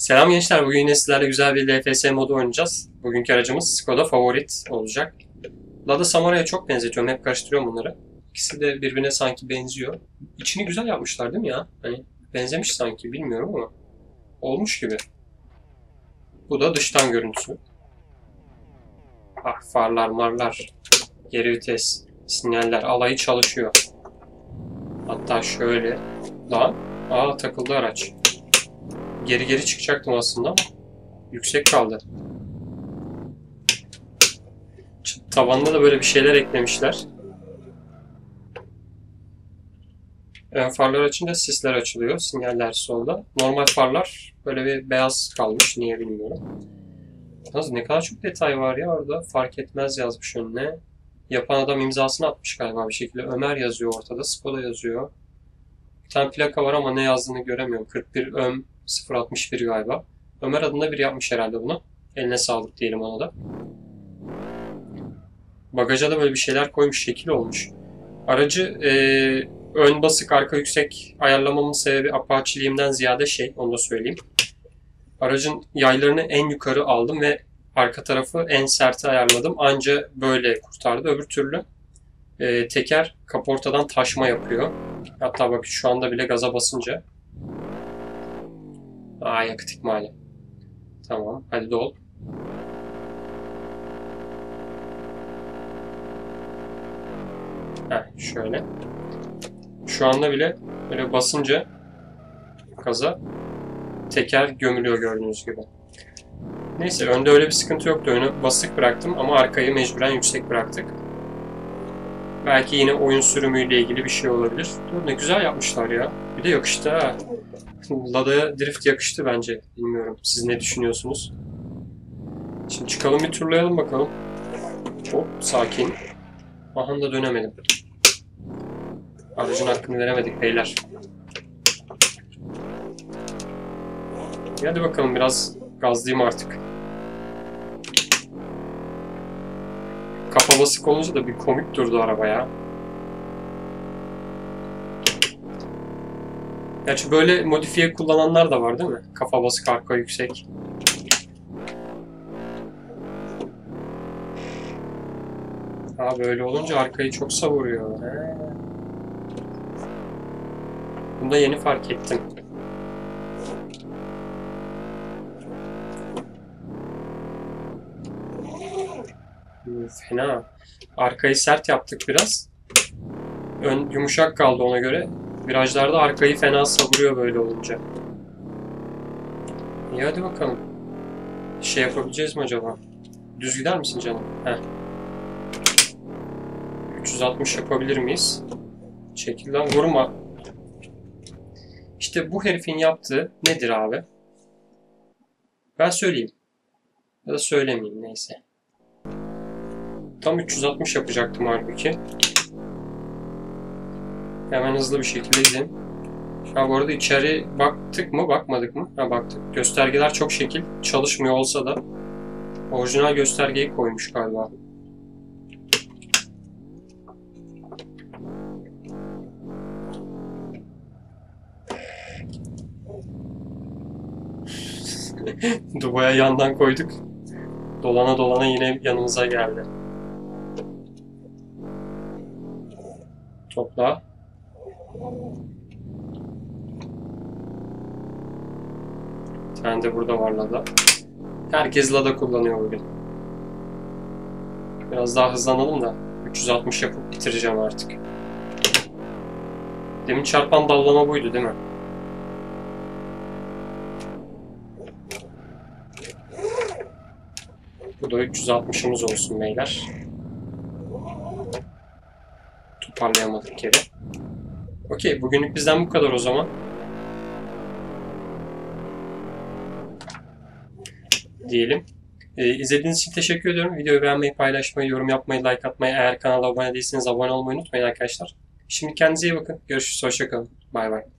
Selam gençler. Bugün yine sizlerle güzel bir LFS modu oynayacağız. Bugünkü aracımız Skoda Favorit olacak. Lada Samurai'ye çok benzetiyorum. Hep karıştırıyorum bunları. İkisi de birbirine sanki benziyor. İçini güzel yapmışlar değil mi ya? Hani benzemiş sanki bilmiyorum ama olmuş gibi. Bu da dıştan görüntüsü. Ah, farlar marlar. Geri vites. Sinyaller. Alayı çalışıyor. Hatta şöyle. Lan. Takıldı araç. Geri çıkacaktım aslında ama yüksek kaldı. Tavanına da böyle bir şeyler eklemişler. Ön farlar açınca sisler açılıyor. Sinyaller solda. Normal farlar böyle bir beyaz kalmış. Niye bilmiyorum. Yalnız ne kadar çok detay var ya orada. Fark etmez yazmış önüne. Yapan adam imzasını atmış galiba bir şekilde. Ömer yazıyor ortada. Skoda yazıyor. Bir tane plaka var ama ne yazdığını göremiyorum. 41 ÖM 061 galiba. Ömer adında biri yapmış herhalde bunu. Eline sağlık diyelim ona da. Bagaja da böyle bir şeyler koymuş, şekil olmuş. Aracı ön basık, arka yüksek ayarlamamın sebebi apaçiliğimden ziyade onu da söyleyeyim. Aracın yaylarını en yukarı aldım ve arka tarafı en serte ayarladım. Anca böyle kurtardı. Öbür türlü teker kaportadan taşma yapıyor. Hatta bak şu anda bile gaza basınca. Yakıt ikmali. Tamam, hadi dol. Şöyle. Şu anda bile böyle basınca gaza teker gömülüyor gördüğünüz gibi. Neyse önde öyle bir sıkıntı yoktu. Önü basık bıraktım ama arkayı mecburen yüksek bıraktık. Belki yine oyun sürümüyle ilgili bir şey olabilir. Ne güzel yapmışlar ya. Bir de yakıştı ha. Lada'ya drift yakıştı bence. Bilmiyorum. Siz ne düşünüyorsunuz? Şimdi çıkalım bir turlayalım bakalım. Hop sakin. Aha da dönemedim. Aracın hakkını veremedik beyler. Hadi bakalım biraz gazlayayım artık. Kafa basık olunca da bir komik durdu araba ya. Gerçi böyle modifiye kullananlar da var değil mi? Kafa basık, arka yüksek. Böyle olunca arkayı çok savuruyor. Bunu da yeni fark ettim. Fena. Arkayı sert yaptık biraz. Ön yumuşak kaldı ona göre. Virajlarda arkayı fena savuruyor böyle olunca. İyi hadi bakalım. Yapabileceğiz mi acaba? Düz gider misin canım? 360 yapabilir miyiz? Çekilden vurma. İşte bu herifin yaptığı nedir abi? Ben söyleyeyim. Ya da söylemeyeyim neyse. Tam 360 yapacaktım halbuki. Hemen hızlı bir şekilde gideyim. Bu arada içeri baktık mı bakmadık mı? Baktık. Göstergeler çok şekil. Çalışmıyor olsa da orijinal göstergeyi koymuş galiba. Dubai'ye yandan koyduk. Dolana dolana yine yanımıza geldi. Topla. Bir tane de burada var Lada. Herkes Lada kullanıyor bugün. Biraz daha hızlanalım da 360 yapıp bitireceğim artık. Demin çarpan dallama buydu değil mi? Bu da 360'ımız olsun beyler. Toparlayamadık geri. Okey, bugünlük bizden bu kadar o zaman. Diyelim. İzlediğiniz için teşekkür ediyorum. Videoyu beğenmeyi, paylaşmayı, yorum yapmayı, like atmayı, eğer kanala abone değilseniz abone olmayı unutmayın arkadaşlar. Şimdi kendinize iyi bakın. Görüşürüz. Hoşça kalın. Bay bay.